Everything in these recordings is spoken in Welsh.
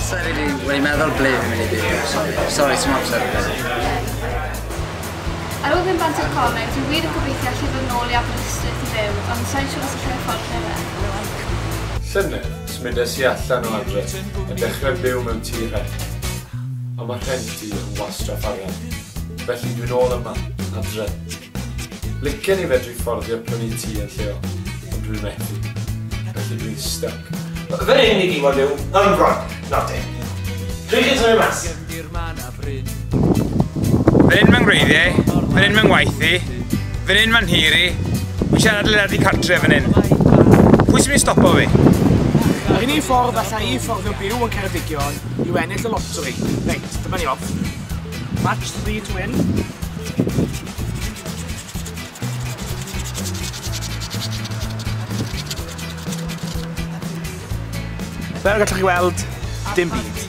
Sori, wedi meddwl ble fi'n mynd i byw, sori, sy'n amser o beth. Ar ôl ddim bant o'r coleg, dwi'n wir yn gobeithio allu fod nôl i Aberystwyth i fyw, ond sa'n siŵr os allai ffordd neu fe. Llynedd, smudes i allan o adre, a dechrau byw mewn tŷ rhaid. Ond mae rhent i yn wastraff arian, felly dwi'n ôl yma, adre. Licen i fedru fforddio prynu tŷ yn lleol, ond dwi'n methu, felly dwi'n stuck. Fe'n hyn i gyd yw, yn bron, not it. Dwi'n gyd symud mas. Fe'n hyn ma'n greiddiau, fe'n hyn ma'n waithu, fe'n hyn ma'n hiri, fi'n siarad led i cartre fe'n hyn. Pwy sy'n mynd i stopo fi? Yr unig ffordd allai i fforddio byw yn Ceredigion yw ennill y lottery. Reit, dyma ni off. Match 3 to win. Fel gallwch chi weld, dim byd.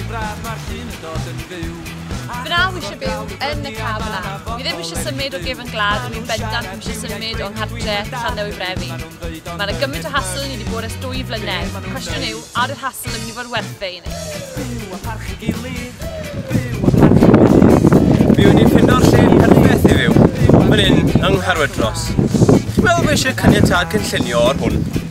Fy naw eisiau byw yn y cab yna. Fi ddim eisiau symud o gefn glad, mi'n bendant eisiau symud o'n nghartre Llandew i Brefi. Mae yna gymaint o hassle ni wedi bod ers 2 flynedd. Cwestiwn yw, a yw'r hassle yn mynd i fod werth ei ni? Fi wedi ffindo'r lle perffaith i fyw. Fan hyn, yng Ngharwydros. Chi'n meddwl bod eisiau caniatad cynllunio o'r hwn?